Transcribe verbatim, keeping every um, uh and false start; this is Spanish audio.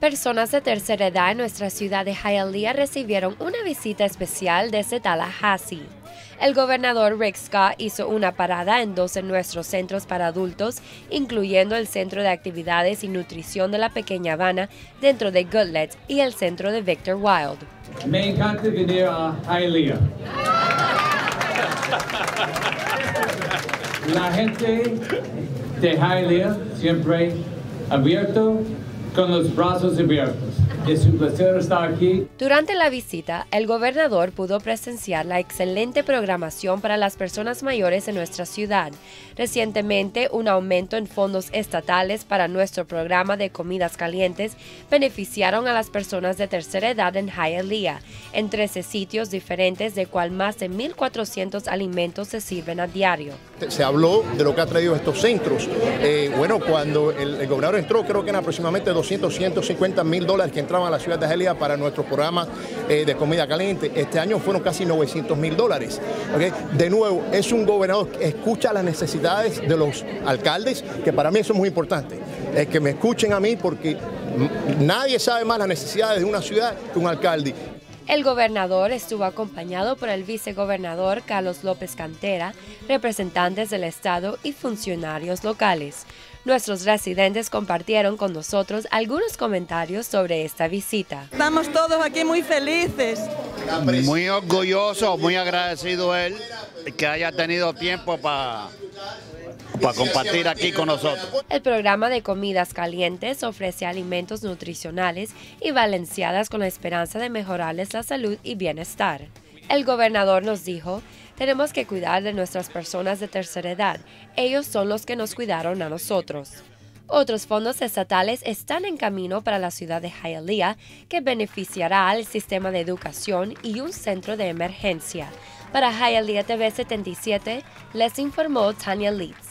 Personas de tercera edad en nuestra ciudad de Hialeah recibieron una visita especial desde Tallahassee. El gobernador Rick Scott hizo una parada en dos de nuestros centros para adultos, incluyendo el Centro de Actividades y Nutrición de la Pequeña Habana dentro de Goodletts y el Centro de Victor Wilde. Me encanta venir a Hialeah. La gente de Hialeah siempre abierto, con los brazos abiertos. Es un placer estar aquí. Durante la visita, el gobernador pudo presenciar la excelente programación para las personas mayores en nuestra ciudad. Recientemente, un aumento en fondos estatales para nuestro programa de comidas calientes beneficiaron a las personas de tercera edad en Hialeah, en trece sitios diferentes, de cual más de mil cuatrocientos alimentos se sirven a diario. Se habló de lo que ha traído estos centros. Eh, bueno, cuando el, el gobernador entró, creo que en aproximadamente doscientos, ciento cincuenta mil dólares que entraban a la ciudad de Hialeah para nuestro programa eh, de comida caliente. Este año fueron casi novecientos mil dólares. ¿Okay? De nuevo, es un gobernador que escucha las necesidades de los alcaldes, que para mí eso es muy importante. Es que me escuchen a mí porque nadie sabe más las necesidades de una ciudad que un alcalde. El gobernador estuvo acompañado por el vicegobernador Carlos López Cantera, representantes del estado y funcionarios locales. Nuestros residentes compartieron con nosotros algunos comentarios sobre esta visita. Estamos todos aquí muy felices. Muy orgulloso, muy agradecido él que haya tenido tiempo para para compartir aquí con nosotros. El programa de comidas calientes ofrece alimentos nutricionales y balanceadas con la esperanza de mejorarles la salud y bienestar. El gobernador nos dijo: tenemos que cuidar de nuestras personas de tercera edad. Ellos son los que nos cuidaron a nosotros. Otros fondos estatales están en camino para la ciudad de Hialeah, que beneficiará al sistema de educación y un centro de emergencia. Para Hialeah T V setenta y siete, les informó Tania Leeds.